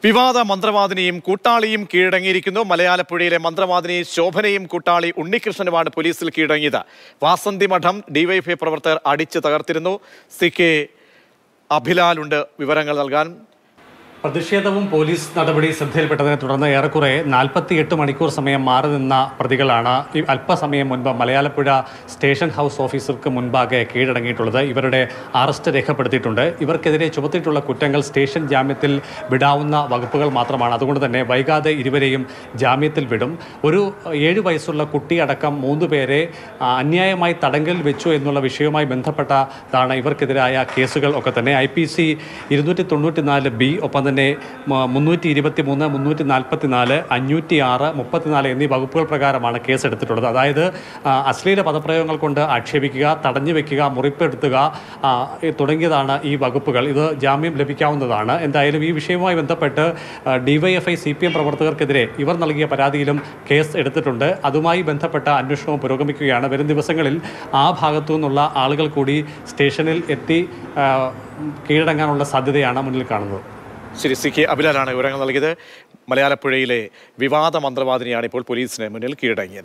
വിവാദ മന്ത്രവാദിനിയും കൂട്ടാളിയും കീഴടങ്ങിയിരിക്കുന്നു. മലയാലപ്പുഴയിലെ മന്ത്രവാദിനി ശോഭനയും കൂട്ടാളി ഉണ്ണികൃഷ്ണനുമാണ് പോലീസിൽ കീഴടങ്ങിയത്. വാസന്തി മഠം ഡിവൈഎഫ്ഐ പ്രവർത്തകർ അടിച്ചു തകർത്തിരുന്നു. CK അഭിലാലുണ്ട് വിവരങ്ങൾ നൽകാൻ. പ്രതിഷേധവും പോലീസ് നടപടി ശ്രദ്ധയിൽപ്പെട്ടതിനെ തുടർന്ന് ഏറെക്കുറെ 48 മണിക്കൂർ സമയം മാറി നിന്ന പ്രതികളാണ് അല്പസമയം മുൻപ് മലയാലപ്പുഴ സ്റ്റേഷൻ ഹൗസ് ഓഫീസർക്ക് മുൻപാകെ കീഴടങ്ങിയിട്ടുള്ളത്. ഇവരുടെ അറസ്റ്റ് രേഖപ്പെടുത്തിയിട്ടുണ്ട്. ഇവർക്കെതിരെ ചുമത്തിയിട്ടുള്ള കുറ്റങ്ങൾ സ്റ്റേഷൻ ജാമ്യത്തിൽ വിടാവുന്ന വകുപ്പുകൾ മാത്രമാണ്. അതുകൊണ്ട് തന്നെ വൈകാതെ ഇരുവരെയും ജാമ്യത്തിൽ വിടും. ഒരു 7 വയസ്സുള്ള കുട്ടിയടക്കം 3 പേരെ അന്യായമായി തടങ്കലിൽ വെച്ചു എന്നുള്ള വിഷയവുമായി ബന്ധപ്പെട്ടതാണ് ഇവർക്കെതിരായ കേസുകൾ ഒക്കെ തന്നെ. IPC 294B ഒപ്പം തന്നെ 323, 344, 506, 34 എന്നീ വകുപ്പുകൾ പ്രകാരമാണ് കേസെടുത്തിട്ടുള്ളത്. അതായത് അശ്ലീല പദപ്രയോഗങ്ങൾ കൊണ്ട് ആക്ഷേപിക്കുക, തടഞ്ഞു വെക്കുക, മുറിപ്പെടുത്തുക തുടങ്ങിയതാണ് ഈ വകുപ്പുകൾ. ഇത് ജാമ്യം ലഭിക്കാവുന്നതാണ്. എന്തായാലും ഈ വിഷയവുമായി ബന്ധപ്പെട്ട് DYFI CPM പ്രവർത്തകർക്കെതിരെ ഇവർ നൽകിയ പരാതിയിലും കേസ് എടുത്തിട്ടുണ്ട്. അതുമായി ബന്ധപ്പെട്ട അന്വേഷണവും പുരോഗമിക്കുകയാണ്. വരും ദിവസങ്ങളിൽ ആ ഭാഗത്തു നിന്നുള്ള ആളുകൾ കൂടി സ്റ്റേഷനിൽ എത്തി കീഴടങ്ങാനുള്ള സാധ്യതയാണ് മുന്നിൽ കാണുന്നത്. ശരി, CK അഭിലാലാണ് വിവരങ്ങൾ നൽകിയത്. മലയാലപ്പുഴയിലെ വിവാദ മന്ത്രവാദിനിയാണ് ഇപ്പോൾ പോലീസിന് മുന്നിൽ കീഴടങ്ങിയത്.